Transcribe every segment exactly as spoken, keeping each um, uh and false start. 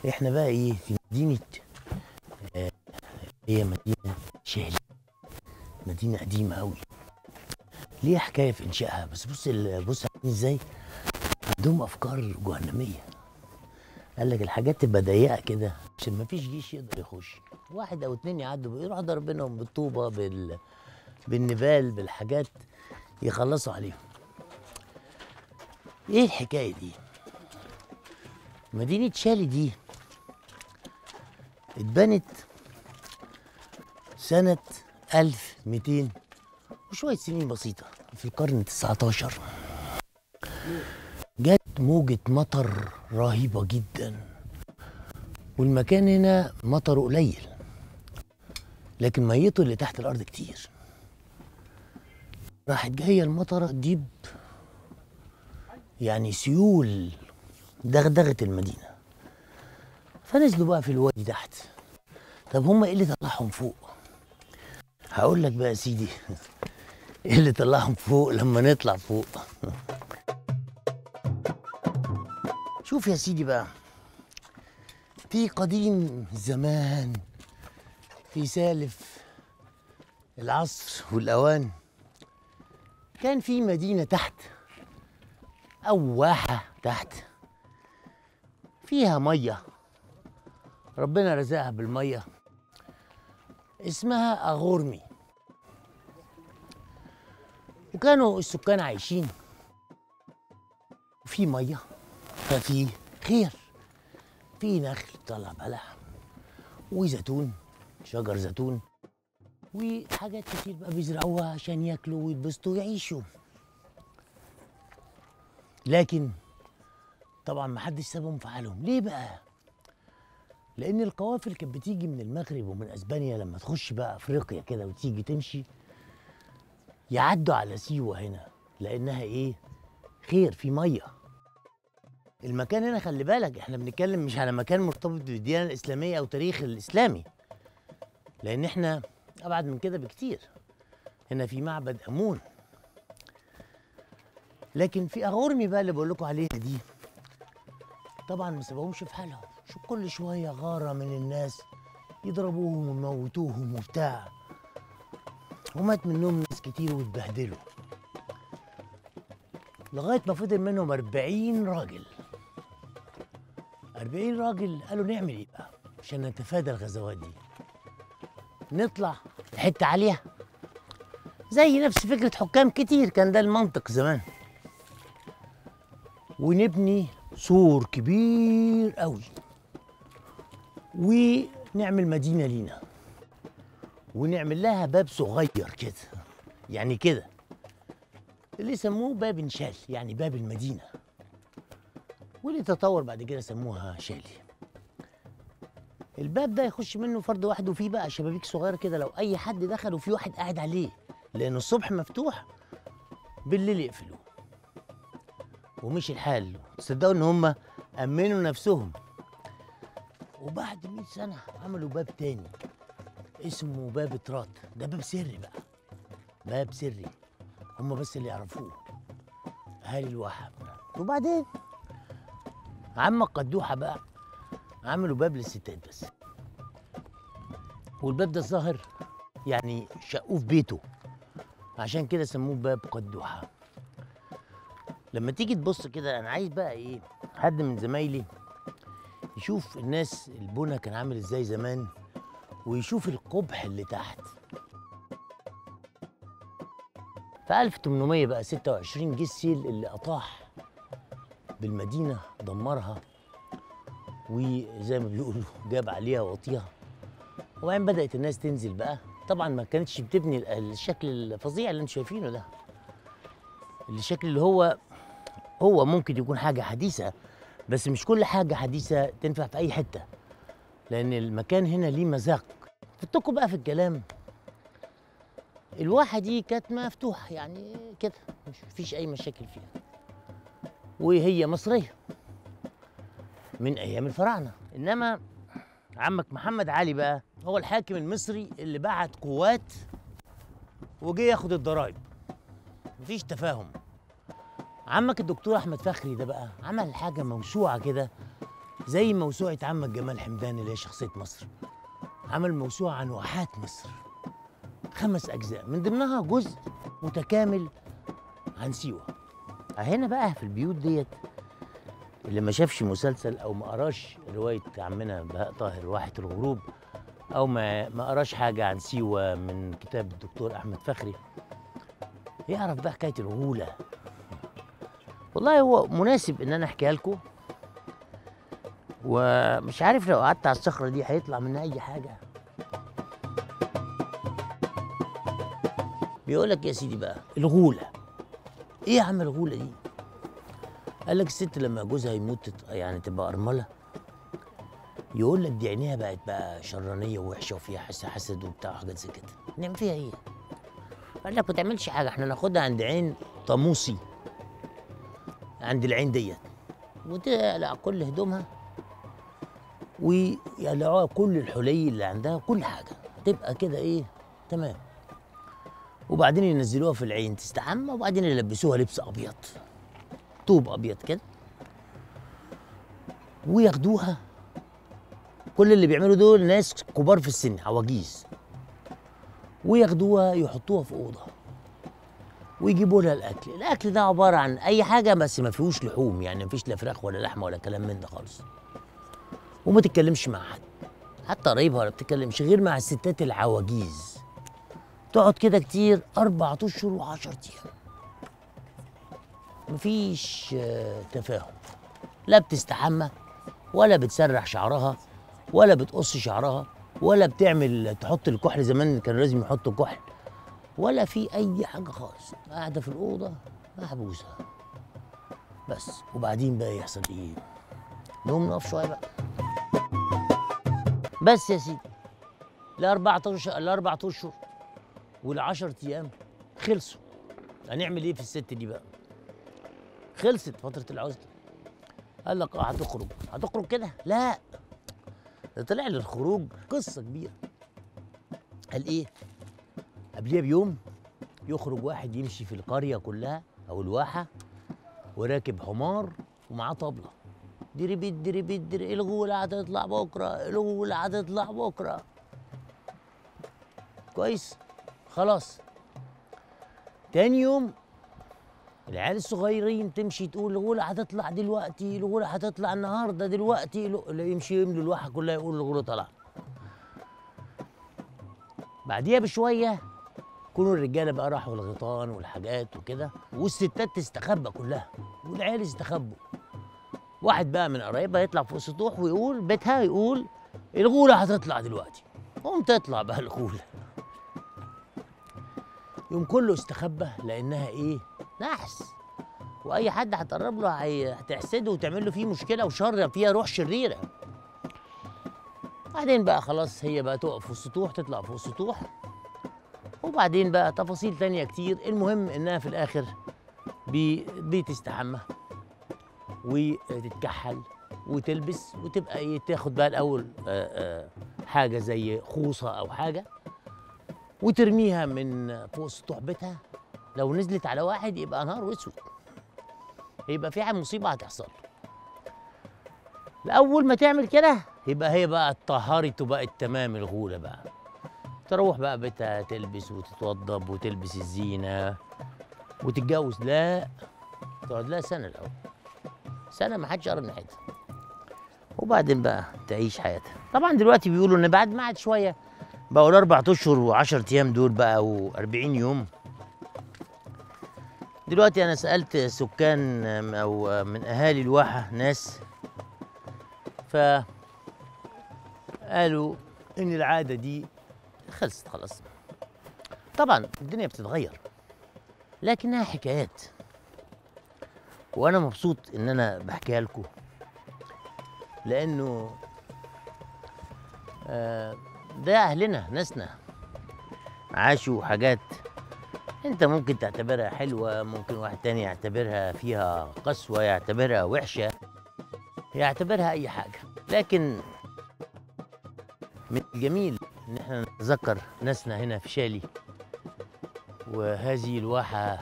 احنا بقى ايه في مدينة آه هي مدينة شهل. مدينة قديمة قوي، ليها حكاية في إنشائها. بس بص ال- بص عاملين ازاي، عندهم أفكار جهنمية. قال لك الحاجات تبقى ضيقة كده عشان ما فيش جيش يقدر يخش، واحد أو اتنين يعدوا يروح ضاربينهم بالطوبة بال... بالنبال بالحاجات، يخلصوا عليهم. ايه الحكاية دي؟ مدينة شالي دي اتبنت سنة ألف ومئتين وشوية سنين بسيطة في القرن التسعتاشر. جت موجة مطر رهيبة جدا، والمكان هنا مطره قليل لكن ميته اللي تحت الأرض كتير. راحت جاية المطرة ديب، يعني سيول دغدغت المدينة، فنزلوا بقى في الوادي تحت. طب هما ايه اللي طلعهم فوق؟ هقول لك بقى يا سيدي ايه اللي طلعهم فوق لما نطلع فوق. شوف يا سيدي بقى، في قديم زمان، في سالف العصر والأوان، كان في مدينة تحت أو واحة تحت فيها مية، ربنا رزقها بالمية، اسمها أغورمي. وكانوا السكان عايشين وفي مية، ففي خير، في نخل طلع بلح وزيتون، شجر زيتون، وحاجات كتير بقى بيزرعوها عشان ياكلوا ويتبسطوا ويعيشوا. لكن طبعا ما حدش سابهم في حالهم. ليه بقى؟ لان القوافل كانت بتيجي من المغرب ومن اسبانيا، لما تخش بقى افريقيا كده وتيجي تمشي يعدوا على سيوه هنا، لانها ايه؟ خير، في ميه. المكان هنا خلي بالك احنا بنتكلم مش على مكان مرتبط بالديانه الاسلاميه او تاريخ الاسلامي، لان احنا ابعد من كده بكتير. هنا في معبد امون. لكن في اغورمي بقى اللي بقول لكم عليها دي، طبعا ما سابوهمش في حالهم. شو كل شويه غاره من الناس يضربوهم ويموتوهم وبتاع، ومات منهم ناس كتير واتبهدلوا، لغايه ما فضل منهم أربعين راجل. أربعين راجل قالوا نعمل ايه بقى عشان نتفادى الغزوات دي؟ نطلع حته عاليه زي نفس فكره حكام كتير، كان ده المنطق زمان، ونبني سور كبير قوي ونعمل مدينه لينا، ونعمل لها باب صغير كده، يعني كده، اللي سموه باب انشال، يعني باب المدينه، واللي تطور بعد كده سموها شالي. الباب ده يخش منه فرد واحد، وفيه بقى شبابيك صغيره كده لو اي حد دخل وفي واحد قاعد عليه، لان الصبح مفتوح بالليل يقفلوه. ومشي الحال، تصدقوا ان هم امنوا نفسهم. وبعد مئة سنه عملوا باب تاني اسمه باب ترات، ده باب سري بقى، باب سري هم بس اللي يعرفوه اهالي الواحة. وبعدين عم قدوحه بقى عملوا باب للستات بس، والباب ده ظاهر يعني شقوه في بيته، عشان كده سموه باب قدوحه. لما تيجي تبص كده، انا عايز بقى ايه، حد من زمايلي يشوف الناس البنا كان عامل ازاي زمان، ويشوف القبح اللي تحت. في ألف وثمانمئة بقى ستة وعشرين جه السيل اللي اطاح بالمدينه، دمرها، وزي ما بيقولوا جاب عليها وطيها. وبعدين بدات الناس تنزل بقى، طبعا ما كانتش بتبني الشكل الفظيع اللي انتم شايفينه ده، الشكل اللي هو هو ممكن يكون حاجه حديثه، بس مش كل حاجه حديثه تنفع في اي حته، لان المكان هنا ليه مذاق. فتكوا بقى في الكلام، الواحه دي كانت مفتوحه يعني كده، مش فيش اي مشاكل فيها، وهي مصريه من ايام الفراعنه. انما عمك محمد علي بقى هو الحاكم المصري اللي بعت قوات وجه ياخد الضرايب، مفيش تفاهم. عمك الدكتور احمد فخري ده بقى عمل حاجه موسوعه كده زي موسوعة عمك جمال حمدان اللي هي شخصية مصر، عمل موسوعة عن واحات مصر، خمس أجزاء من ضمنها جزء متكامل عن سيوة. هنا بقى في البيوت ديت اللي ما شافش مسلسل أو ما قراش رواية عمنا بهاء طاهر واحة الغروب، أو ما ما قراش حاجة عن سيوة من كتاب الدكتور أحمد فخري، يعرف بقى حكاية الغولة. والله هو مناسب إن أنا أحكيها لكم، ومش عارف لو قعدت على الصخرة دي هيطلع منها أي حاجة. بيقول لك يا سيدي بقى الغولة. إيه يا عم الغولة دي؟ قال لك الست لما جوزها يموت يعني تبقى أرملة، يقول لك دي عينيها بقت بقى شرانية ووحشة وفيها حس حسد وبتاع وحاجات زي كده. نعمل فيها إيه؟ قال لك ما تعملش حاجة، إحنا ناخدها عند عين طاموسي، عند العين ديت، وتقلع كل هدومها ويقلعوها كل الحلي اللي عندها كل حاجة، تبقى كده إيه تمام. وبعدين ينزلوها في العين تستحمى، وبعدين يلبسوها لبس أبيض، طوب أبيض كده، وياخدوها. كل اللي بيعملوا دول ناس كبار في السن، عواجيز، وياخدوها يحطوها في أوضة ويجيبوا لها الأكل. الأكل ده عبارة عن أي حاجة بس ما فيهوش لحوم، يعني ما فيش لا فراخ ولا لحمة ولا كلام من ده خالص. وما تتكلمش مع حد، حتى قرايبها ولا بتتكلمش غير مع الستات العواجيز. تقعد كده كتير أربع أشهر وعشر أيام، مفيش آه، تفاهم، لا بتستحمى ولا بتسرح شعرها ولا بتقص شعرها ولا بتعمل تحط الكحل، زمان كان لازم يحطوا كحل، ولا في أي حاجة خالص. قاعدة في الأوضة محبوسة بس. وبعدين بقى يحصل إيه؟ نقوم نقف شوية بقى. بس يا سيدي الأربع أشهر الأربع أشهر والعشر أيام خلصوا. هنعمل إيه في الست دي بقى؟ خلصت فترة العزلة. قال لك اه هتخرج. هتخرج كده؟ لا، ده طلع للخروج قصة كبيرة. قال ايه؟ قبليها بيوم يخرج واحد يمشي في القرية كلها أو الواحة وراكب حمار ومعاه طبلة، ديري بيت ديري بيت ديري، الغولة هتطلع بكرة، الغولة هتطلع بكرة. كويس؟ خلاص. تاني يوم العيال الصغيرين تمشي تقول الغولة هتطلع دلوقتي، الغولة هتطلع النهارده دلوقتي، اللي يمشي يملوا الواحة كلها يقول الغولة طلع. بعديها بشوية يكونوا الرجالة بقى راحوا الغيطان والحاجات وكده، والستات تستخبى كلها والعيال يستخبوا. واحد بقى من قرايبها يطلع فوق السطوح ويقول بيتها، يقول الغولة هتطلع دلوقتي. قوم تطلع بقى الغولة. يوم كله استخبى لأنها إيه؟ نحس، واي حد هتقرب له هتحسده وتعمل له فيه مشكله وشر، فيها روح شريره. بعدين بقى خلاص هي بقى تقف في السطوح، تطلع فوق السطوح، وبعدين بقى تفاصيل تانية كتير. المهم انها في الاخر بي بتستحمى وتتكحل وتلبس وتبقى ايه، تاخد بقى الاول آآ آآ حاجه زي خوصه او حاجه وترميها من فوق سطوح بيتها. لو نزلت على واحد يبقى نهار واسود، يبقى في حاجه مصيبه هتحصل. الاول ما تعمل كده يبقى هي بقى اتطهرت وبقت تمام الغوله بقى. تروح بقى بيتها تلبس وتتوضب وتلبس الزينه وتتجوز. لا، تقعد لها سنه الاول، سنه ما حدش قرب ناحيتها، وبعدين بقى تعيش حياتها. طبعا دلوقتي بيقولوا ان بعد ما قعد شويه بقوا الاربع اشهر وعشر ايام دول بقى واربعين يوم. دلوقتي انا سالت سكان او من اهالي الواحه ناس، فقالوا ان العاده دي خلصت خلاص. طبعا الدنيا بتتغير لكنها حكايات، وانا مبسوط ان انا بحكيها لكم لانه ده اهلنا ناسنا عاشوا حاجات انت ممكن تعتبرها حلوه، ممكن واحد تاني يعتبرها فيها قسوه، يعتبرها وحشه، يعتبرها اي حاجه. لكن من الجميل ان احنا نتذكر ناسنا هنا في شالي، وهذه الواحه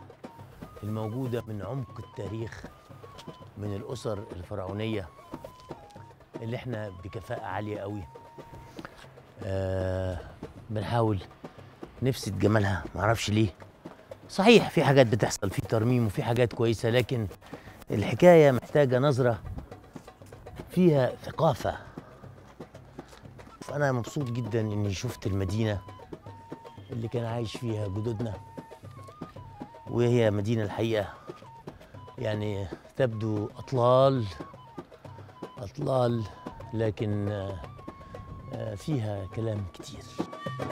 الموجوده من عمق التاريخ، من الاسر الفرعونيه اللي احنا بكفاءة عالية قوي آه بنحاول نفسد جمالها، معرفش ليه. صحيح في حاجات بتحصل في ترميم وفي حاجات كويسة، لكن الحكاية محتاجة نظرة فيها ثقافة. فأنا مبسوط جدا إني شفت المدينة اللي كان عايش فيها جدودنا، وهي مدينة الحقيقة يعني تبدو أطلال أطلال، لكن آه، آه، فيها كلام كتير.